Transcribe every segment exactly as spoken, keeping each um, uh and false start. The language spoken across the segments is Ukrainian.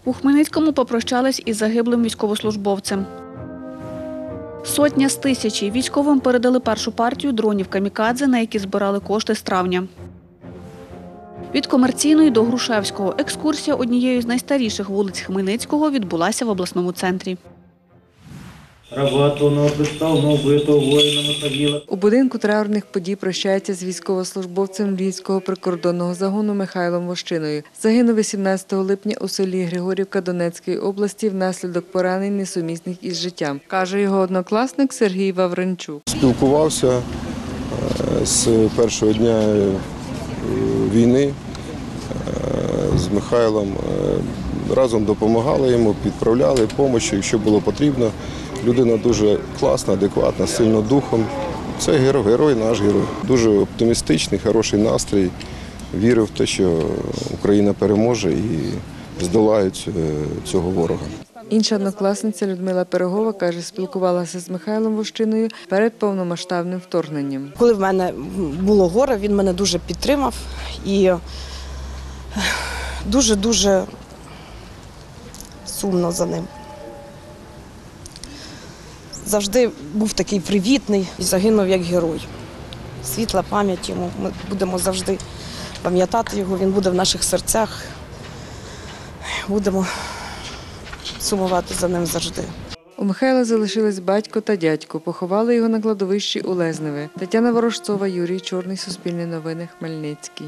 У Хмельницькому попрощались із загиблим військовослужбовцем. Сотня з тисячі військовим передали першу партію дронів «Камікадзе», на які збирали кошти з травня. Від Комерційної до Грушевського екскурсія однією з найстаріших вулиць Хмельницького відбулася в обласному центрі. У будинку траурних подій прощається з військовослужбовцем Львівського прикордонного загону Михайлом Вощиною. Загинув вісімнадцятого липня у селі Григорівка Донецької області внаслідок поранень, несумісних із життям, каже його однокласник Сергій Вавренчук. Спілкувався з першого дня війни з Михайлом. Разом допомагали йому, підправляли допомогу, якщо було потрібно. Людина дуже класна, адекватна, сильно духом. Це герой, герой, наш герой. Дуже оптимістичний, хороший настрій. Вірив в те, що Україна переможе і здолають цього ворога. Інша однокласниця Людмила Пирогова каже, спілкувалася з Михайлом Вощиною перед повномасштабним вторгненням. Коли в мене було горе, він мене дуже підтримав і дуже-дуже сумно за ним. Завжди був такий привітний і загинув як герой. Світла пам'ять йому, ми будемо завжди пам'ятати його, він буде в наших серцях, будемо сумувати за ним завжди. У Михайла залишились батько та дядько, поховали його на кладовищі у Лезневе. Тетяна Ворожцова, Юрій Чорний, Суспільне новини, Хмельницький.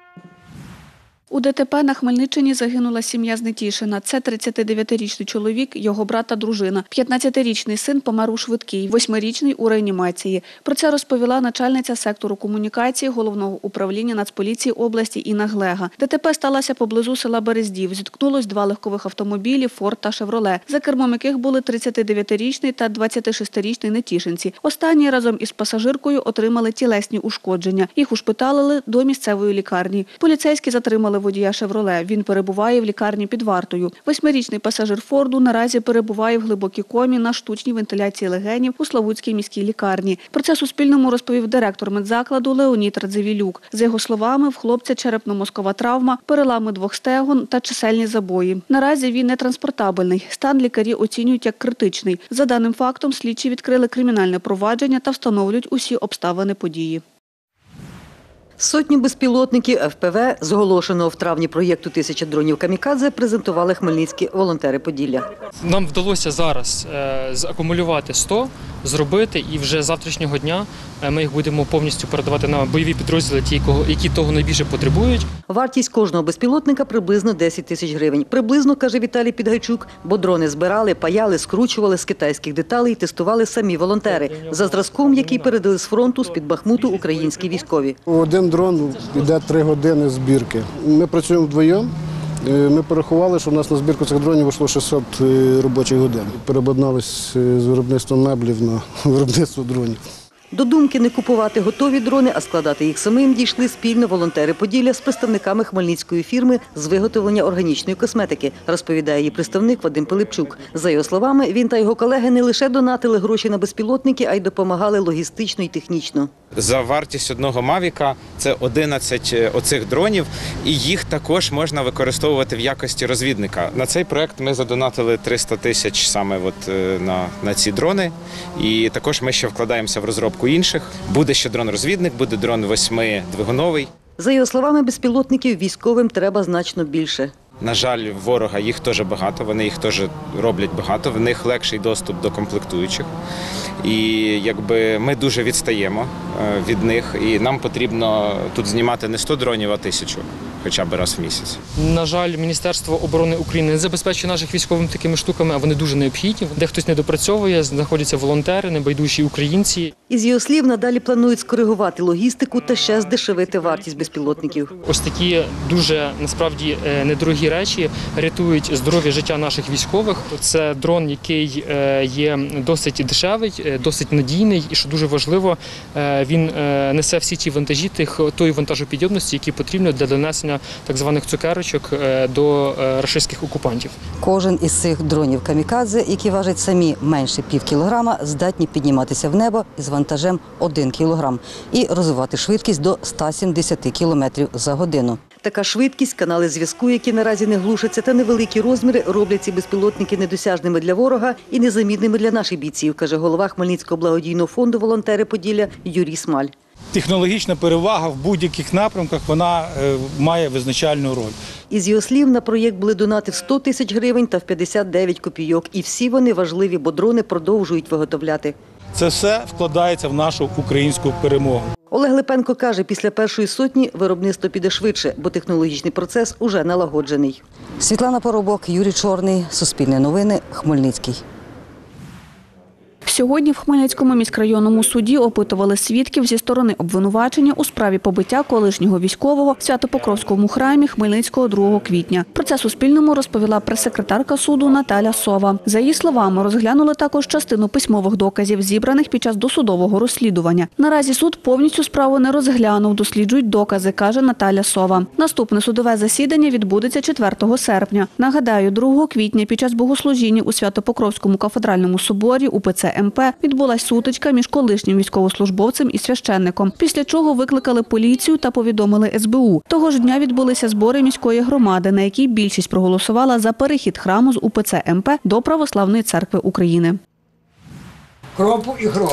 У ДТП на Хмельниччині загинула сім'я з Нетішина. Це тридцятидев'ятирічний чоловік, його брат та дружина. п'ятнадцятирічний син помер у швидкій, восьмирічний – у реанімації. Про це розповіла начальниця сектору комунікації Головного управління Нацполіції області Інна Глега. ДТП сталося поблизу села Берездів. Зіткнулось два легкових автомобілі «Форд» та «Шевроле», за кермом яких були тридцятидев'ятирічний та двадцятишестирічний нетішинці. Останні разом із пасажиркою отримали тілесні ушкодження. Їх ушпиталили до місцевої лікарні. Поліцейські затримали водія «Шевроле». Він перебуває в лікарні під вартою. Восьмирічний пасажир «Форду» наразі перебуває в глибокій комі на штучній вентиляції легенів у Славутській міській лікарні. Про це Суспільному розповів директор медзакладу Леонід Радзивілюк. За його словами, в хлопця черепно-мозкова травма, перелами двох стегон та чисельні забої. Наразі він нетранспортабельний. Стан лікарі оцінюють як критичний. За даним фактом, слідчі відкрили кримінальне провадження та встановлюють усі обставини події. Сотню безпілотників еф пе ве з оголошеного в травні проєкту «Тисяча дронів Камікадзе» презентували хмельницькі волонтери Поділля. Нам вдалося зараз закумулювати сто, зробити, і вже з завтрашнього дня ми їх будемо повністю передавати на бойові підрозділи, ті, які того найбільше потребують. Вартість кожного безпілотника приблизно десять тисяч гривень. Приблизно, каже Віталій Підгайчук, бо дрони збирали, паяли, скручували з китайських деталей і тестували самі волонтери. За зразком, який передали з фронту, з-під Бахмуту українські військові. Один дрон йде три години збірки. Ми працюємо вдвоєм. Ми порахували, що у нас на збірку цих дронів вийшло шістсот робочих годин. Переобладналися з виробництвом меблів на виробництво дронів. До думки не купувати готові дрони, а складати їх самим, дійшли спільно волонтери Поділля з представниками хмельницької фірми з виготовлення органічної косметики, розповідає її представник Вадим Пилипчук. За його словами, він та його колеги не лише донатили гроші на безпілотники, а й допомагали логістично і технічно. За вартість одного «Мавіка» це одинадцять оцих дронів, і їх також можна використовувати в якості розвідника. На цей проект ми задонатили триста тисяч саме от на, на ці дрони, і також ми ще вкладаємося в розробку інших. Буде ще дрон-розвідник, буде дрон восьмидвигуновий. За його словами, безпілотників військовим треба значно більше. На жаль, ворога їх теж багато, вони їх теж роблять багато, в них легший доступ до комплектуючих. І якби ми дуже відстаємо від них, і нам потрібно тут знімати не сто дронів, а тисячу, хоча б раз в місяць. На жаль, Міністерство оборони України не забезпечує наших військовим такими штуками, а вони дуже необхідні. Де хтось не допрацьовує, знаходяться волонтери, небайдужі українці. Із його слів, надалі планують скоригувати логістику та ще здешевити вартість безпілотників. Ось такі дуже, насправді, недорогі речі рятують здоров'я життя наших військових. Це дрон, який є досить дешевий, досить надійний і, що дуже важливо, він несе всі ті вантажі, тих, тої вантажопідйомності, які потрібні для донесення так званих цукерочок до рашистських окупантів. Кожен із цих дронів «Камікадзе», які важать самі менше пів кілограма, здатні підніматися в небо з вантажем один кілограм і розвивати швидкість до ста сімдесяти кілометрів за годину. Така швидкість, канали зв'язку, які наразі не глушаться, та невеликі розміри роблять ці безпілотники недосяжними для ворога і незамінними для наших бійців, каже голова Хмельницького благодійного фонду «Волонтери Поділля» Юрій Смаль. Технологічна перевага в будь-яких напрямках, вона е, має визначальну роль. Із його слів, на проєкт були донати в сто тисяч гривень та в п'ятдесят дев'ять копійок. І всі вони важливі, бо дрони продовжують виготовляти. Це все вкладається в нашу українську перемогу. Олег Липенко каже, після першої сотні виробництво піде швидше, бо технологічний процес уже налагоджений. Світлана Поробок, Юрій Чорний, Суспільне новини, Хмельницький. Сьогодні в Хмельницькому міськрайонному суді опитували свідків зі сторони обвинувачення у справі побиття колишнього військового в Свято-Покровському храмі Хмельницького другого квітня. Про це Суспільному розповіла прес-секретарка суду Наталя Сова. За її словами, розглянули також частину письмових доказів, зібраних під час досудового розслідування. Наразі суд повністю справу не розглянув, досліджують докази, каже Наталя Сова. Наступне судове засідання відбудеться четвертого серпня. Нагадаю, другого квітня під час богослужіння у Свято-Покровському кафедральному соборі УПЦ ем пе відбулась сутичка між колишнім військовослужбовцем і священником, після чого викликали поліцію та повідомили ес бе у. Того ж дня відбулися збори міської громади, на якій більшість проголосувала за перехід храму з УПЦ ем пе до Православної церкви України. Кропу і хрону.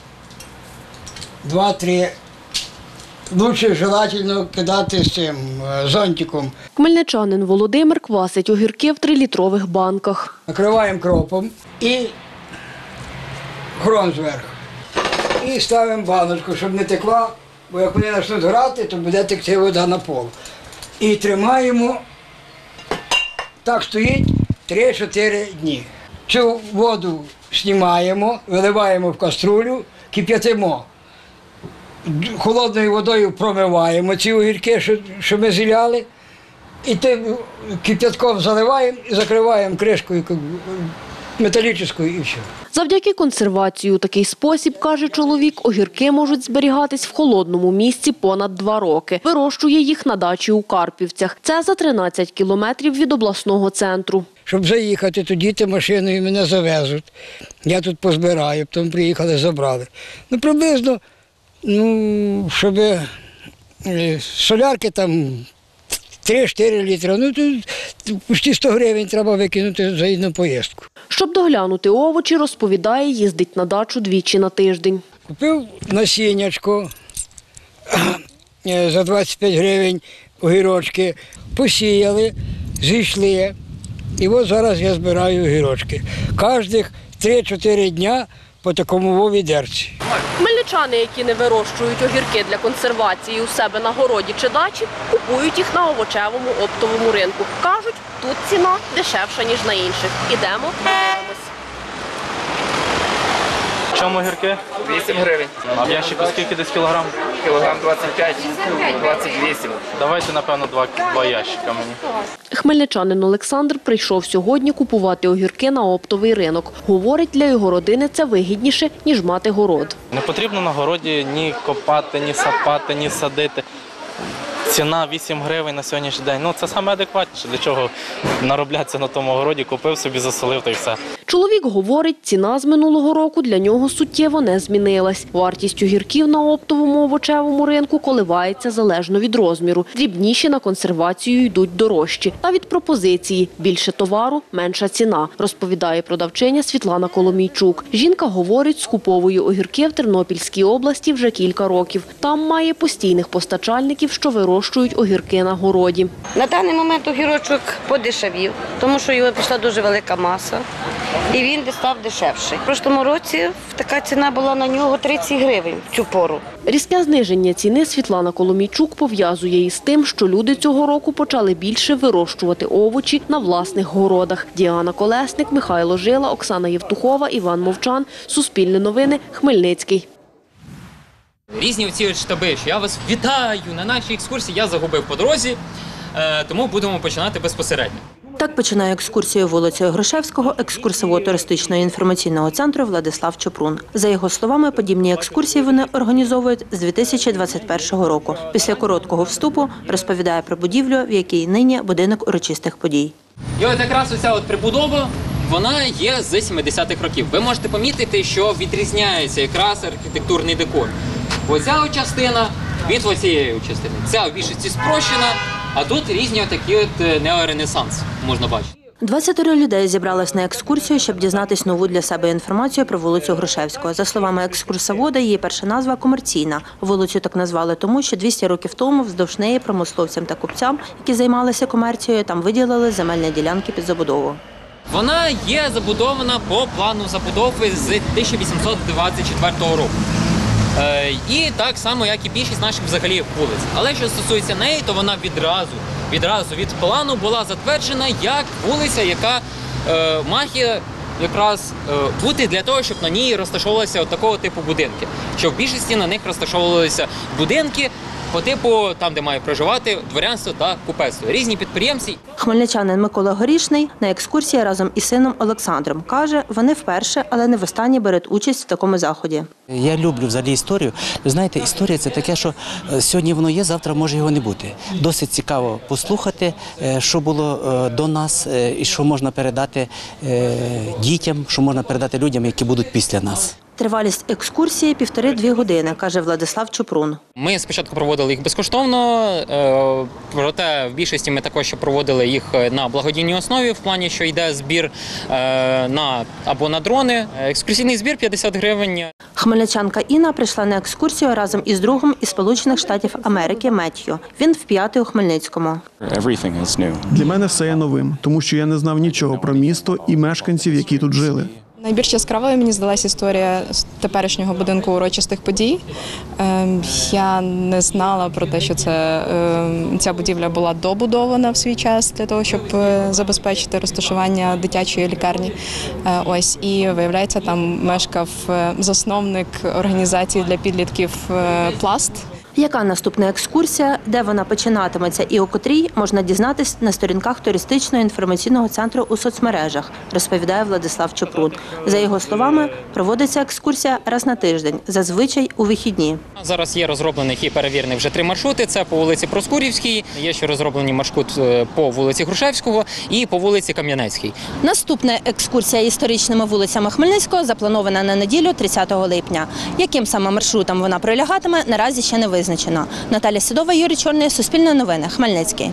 Два-три. Лучше желательно кидати з цим зонтиком. Хмельничанин Володимир квасить огірки в трилітрових банках. Накриваємо кропом і хрон зверху. І ставимо баночку, щоб не текла, бо як вони почнуть грати, то буде текти вода на пол. І тримаємо, так стоїть три-чотири дні. Цю воду знімаємо, виливаємо в каструлю, кип'ятимо. Холодною водою промиваємо ці огірки, що, що ми зіляли, і тим кип'ятком заливаємо і закриваємо кришкою металічною і все. Завдяки консервації у такий спосіб, каже чоловік, огірки можуть зберігатись в холодному місці понад два роки. Вирощує їх на дачі у Карпівцях. Це за тринадцять кілометрів від обласного центру. Щоб заїхати, то діти машиною мене завезуть. Я тут позбираю, потім приїхали, забрали. Ну, приблизно, ну, щоб солярки там три-чотири літри, ну, тут почти сто гривень треба викинути за одну поїздку. Щоб доглянути овочі, розповідає, їздить на дачу двічі на тиждень. Купив насіннячко за двадцять п'ять гривень, огірочки, посіяли, зійшли. І от зараз я збираю огірочки. Кожних три-чотири дня по такому відерці. Хмельничани, які не вирощують огірки для консервації у себе на городі чи дачі, купують їх на овочевому оптовому ринку. Кажуть, тут ціна дешевша, ніж на інших. Ідемо, подивимось. Чому огірки? вісім гривень. А в ящику скільки десь кілограм? Кілограм двадцять п'ять, двадцять вісім. Давайте, напевно, два, два ящика мені. Хмельничанин Олександр прийшов сьогодні купувати огірки на оптовий ринок. Говорить, для його родини це вигідніше, ніж мати город. Не потрібно на городі ні копати, ні сапати, ні садити. Ціна вісім гривень на сьогоднішній день. Ну, це саме адекватніше. Для чого нароблятися на тому городі, купив собі, засолив та й все. Чоловік говорить, ціна з минулого року для нього суттєво не змінилась. Вартість огірків на оптовому овочевому ринку коливається залежно від розміру. Дрібніші на консервацію йдуть дорожчі. Та від пропозиції – більше товару – менша ціна, розповідає продавчиня Світлана Коломійчук. Жінка говорить, скуповує огірки в Тернопільській області вже кілька років. Там має постійних постачальників, що вирощують огірки на городі. На даний момент огірочок подешевів, тому що його пішла дуже велика маса. І він став дешевший. В прошлому році така ціна була на нього тридцять гривень в цю пору. Різке зниження ціни Світлана Коломійчук пов'язує із тим, що люди цього року почали більше вирощувати овочі на власних городах. Діана Колесник, Михайло Жила, Оксана Євтухова, Іван Мовчан. Суспільне новини, Хмельницький. Різні оці штаби, що я вас вітаю на нашій екскурсії, я загубив по дорозі, тому будемо починати безпосередньо. Так починає екскурсію вулицею Грушевського екскурсовод туристичного інформаційного центру Владислав Чопрун. За його словами, подібні екскурсії вони організовують з дві тисячі двадцять першого року. Після короткого вступу розповідає про будівлю, в якій нині будинок урочистих подій. І от якраз оця от прибудова, вона є з сімдесятих років. Ви можете помітити, що відрізняється якраз архітектурний декор. Оця частина від оцієї частини. Ця в більшості спрощена, А тут різні такі от неоренесанс можна бачити. двадцять людей зібралось на екскурсію, щоб дізнатись нову для себе інформацію про вулицю Грушевського. За словами екскурсовода, її перша назва – комерційна. Вулицю так назвали тому, що двісті років тому вздовж неї промисловцям та купцям, які займалися комерцією, там виділили земельні ділянки під забудову. Вона є забудована по плану забудови з тисяча вісімсот двадцять четвертого року. Е, і так само, як і більшість наших взагалі вулиць. Але що стосується неї, то вона відразу, відразу від плану була затверджена як вулиця, яка е, має якраз е, бути для того, щоб на ній розташовувалися от такого типу будинки. Що в більшості на них розташовувалися будинки по типу, там, де має проживати дворянство та купецтво. Різні підприємці. Хмельничанин Микола Горішний на екскурсії разом із сином Олександром. Каже, вони вперше, але не востаннє беруть участь в такому заході. Я люблю взагалі історію. Ви знаєте, історія – це таке, що сьогодні воно є, завтра може його не бути. Досить цікаво послухати, що було до нас і що можна передати дітям, що можна передати людям, які будуть після нас. Тривалість екскурсії – півтори-дві години, каже Владислав Чупрун. Ми спочатку проводили їх безкоштовно, проте в більшості ми також проводили їх на благодійній основі, в плані, що йде збір на, або на дрони. Екскурсійний збір – п'ятдесят гривень. Хмельничанка Інна прийшла на екскурсію разом із другом із Сполучених Штатів Америки Меттью. Він вп'ятий у Хмельницькому. Для мене все є новим, тому що я не знав нічого про місто і мешканців, які тут жили. Найбільш яскравою мені здалася історія теперішнього будинку урочистих подій. Я не знала про те, що це, ця будівля була добудована в свій час для того, щоб забезпечити розташування дитячої лікарні. Ось, і, виявляється, там мешкав засновник організації для підлітків «Пласт». Яка наступна екскурсія, де вона починатиметься і у котрій, можна дізнатись на сторінках туристичного інформаційного центру у соцмережах, розповідає Владислав Чупрун. За його словами, проводиться екскурсія раз на тиждень, зазвичай у вихідні. Зараз є розроблених і перевірених вже три маршрути. Це по вулиці Проскурівській, є ще розроблені маршрут по вулиці Грушевського і по вулиці Кам'янецькій. Наступна екскурсія історичними вулицями Хмельницького запланована на неділю тридцятого липня. Яким саме маршрутом вона пролягатиме, наразі ще не визначено. Наталя Сідова, Юрій Чорний, Суспільне новини, Хмельницький.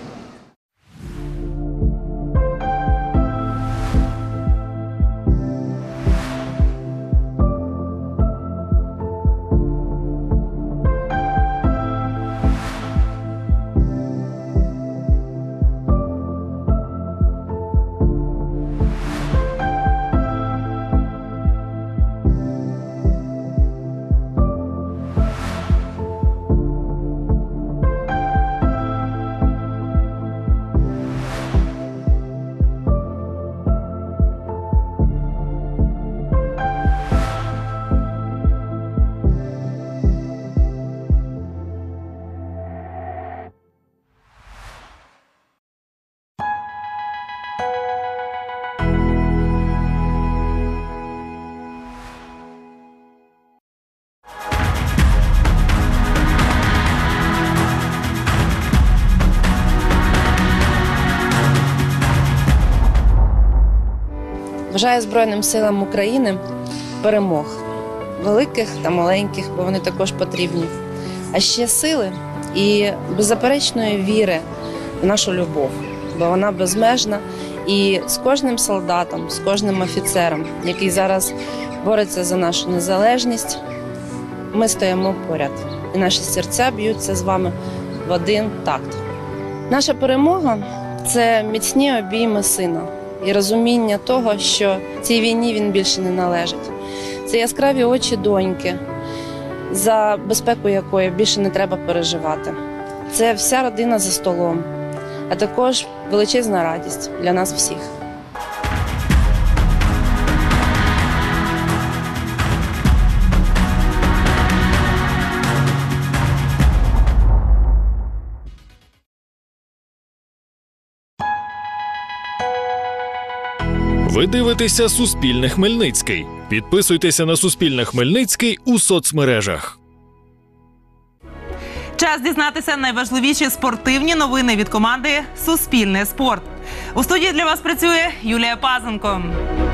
Бажаю Збройним силам України перемог, великих та маленьких, бо вони також потрібні, а ще сили і беззаперечної віри в нашу любов, бо вона безмежна. І з кожним солдатом, з кожним офіцером, який зараз бореться за нашу незалежність, ми стоїмо поряд. І наші серця б'ються з вами в один такт. Наша перемога – це міцні обійми сина і розуміння того, що цій війні він більше не належить. Це яскраві очі доньки, за безпеку якої більше не треба переживати. Це вся родина за столом, а також величезна радість для нас всіх. Ви дивитеся Суспільне Хмельницький. Підписуйтеся на Суспільне Хмельницький у соцмережах. Час дізнатися найважливіші спортивні новини від команди «Суспільне спорт». У студії для вас працює Юлія Пазенко.